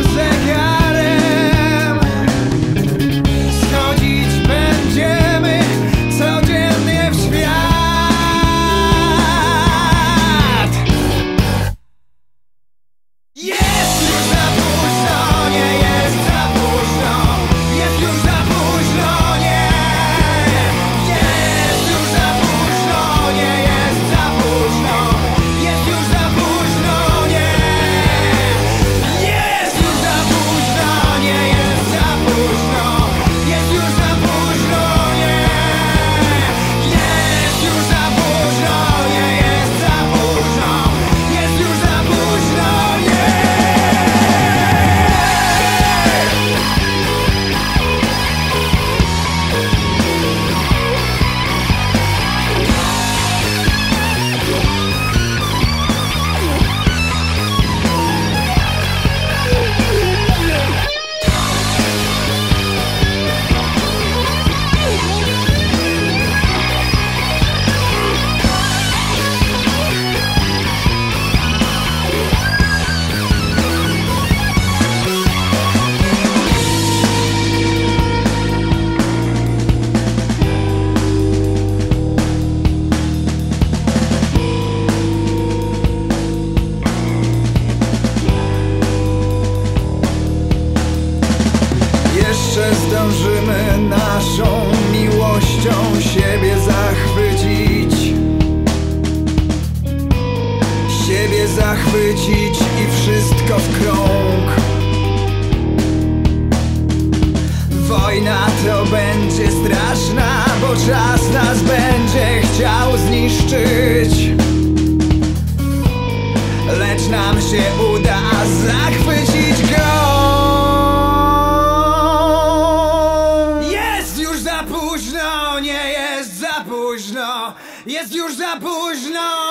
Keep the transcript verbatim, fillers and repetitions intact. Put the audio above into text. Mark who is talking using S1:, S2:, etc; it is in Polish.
S1: zegarem. Schodzić będziemy codziennie w świat. Jest już za późno, nie jest za późno. Jest już za późno, nie. Jest już za późno, nie jest za późno. Jest już za późno, nie. Jest już za późno, nie jest za późno. Jest już za późno, nie. Jest już za późno, nie jest za późno. Jest już za późno, nie. Jeszcze zdążymy naszą miłością siebie zachwycić. Siebie zachwycić i wszystko w krąg. Wojna to będzie straszna, bo czas nas będzie chciał zniszczyć. Lecz nam się uda zachwycić go. Jest już za późno, nie jest za późno. Jest już za późno.